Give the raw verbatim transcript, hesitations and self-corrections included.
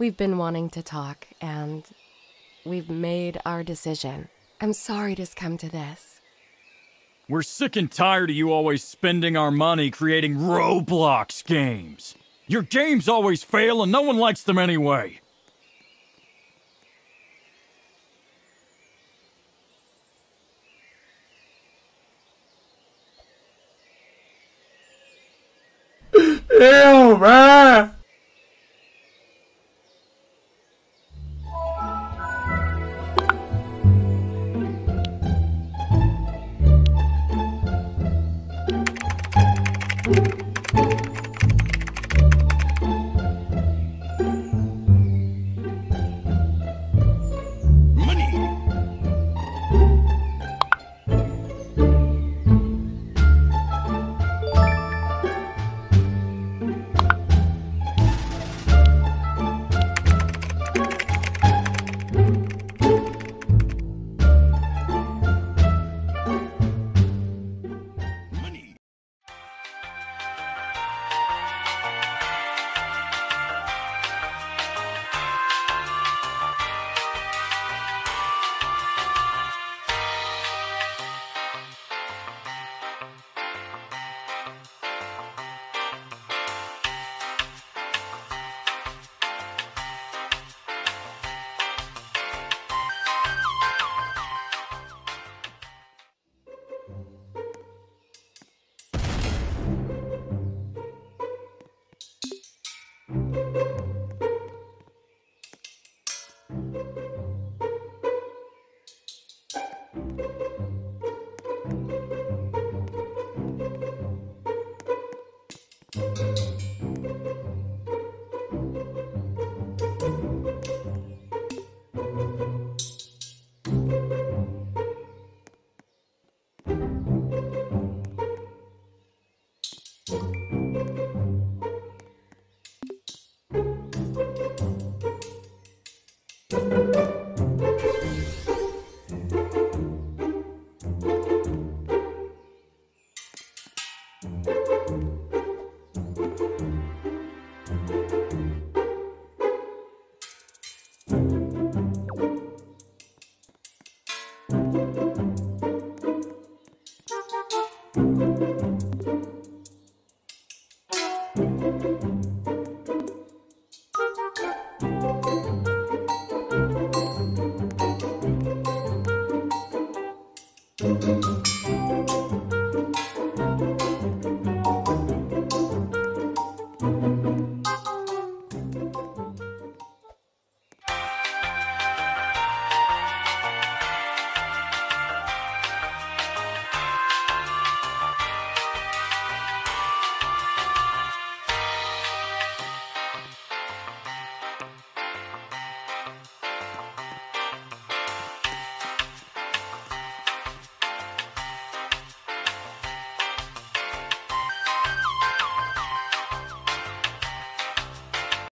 We've been wanting to talk, and we've made our decision. I'm sorry it's come to this. We're sick and tired of you always spending our money creating Roblox games. Your games always fail and no one likes them anyway. Ew, bruh! You